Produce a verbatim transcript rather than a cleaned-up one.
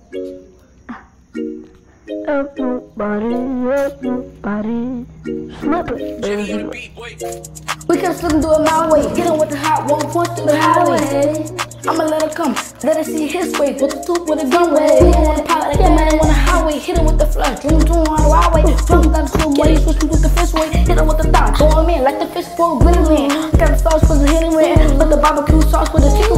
Help nobody, help nobody. Slip it, baby. We can slip and do it my way. Hit him with the hot one punch through the highway. I'ma let her come, let her see his way. Put the tooth with a gun way. Hit him on the pilot like a man on the highway. Hit him with the flush, zoom zoom on the highway. From down to the way, switch me with the fish way. Hit him with the thought, throw him in like the fish for a grinning man. Got the sauce for the hitting man, but the barbecue sauce for the chicken.